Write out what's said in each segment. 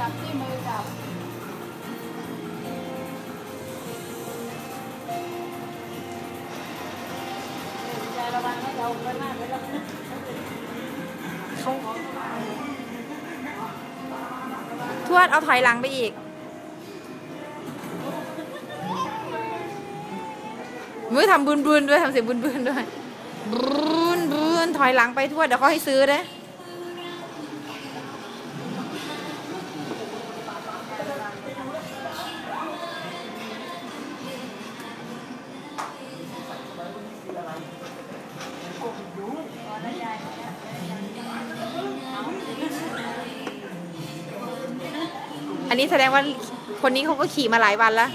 จับที่มือจับใจระวังนะเราไปมากเลยแล้วทวดเอาถอยหลังไปอีกมือทำบุญด้วยทำเสียงบุญด้วยบุญถอยหลังไปทวดเดี๋ยวเขาให้ซื้อนะอันนี้แสดงว่าคนนี้เขาก็ขี่มาหลายวันแล้ว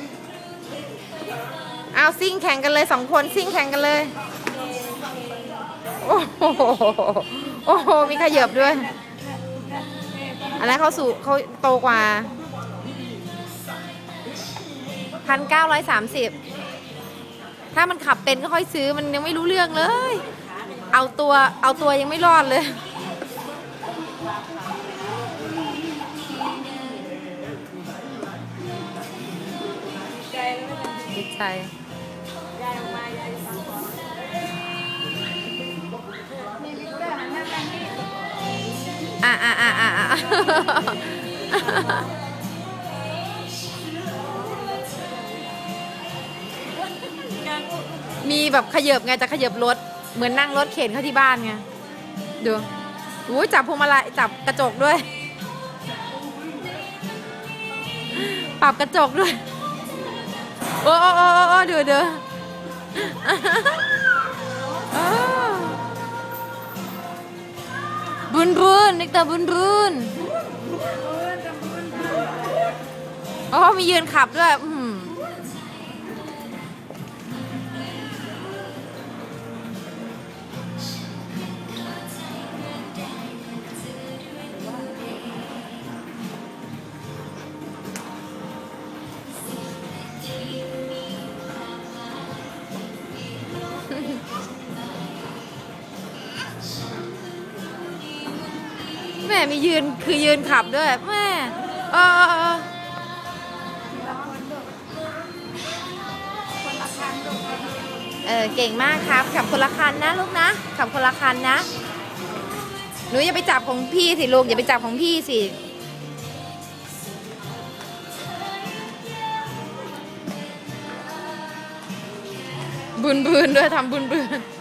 เอาซิ่งแข่งกันเลย2 คนซิ่งแข่งกันเลยโอ้โหมีขยับด้วยอันนั้นเขาโตกว่า1,930ถ้ามันขับเป็นก็ค่อยซื้อมันยังไม่รู้เรื่องเลยเอาตัวยังไม่รอดเลยดีใจมีแบบขยับไงจะขยับรถเหมือนนั่งรถเข็นเข้าที่บ้านไงดูโอ้ยจับพวงมาลัยจับกระจกด้วยปรับกระจกด้วยโอ้เดี๋ยวบุญนิกตาบุญโอ้มียืนขับด้วยแม่มียืนขับด้วยแม่เก่งมากครับขับคนละคันนะลูกนะขับคนละคันนะหนูอย่าไปจับของพี่สิลูกอย่าไปจับของพี่สิบุญด้วยทำบุญ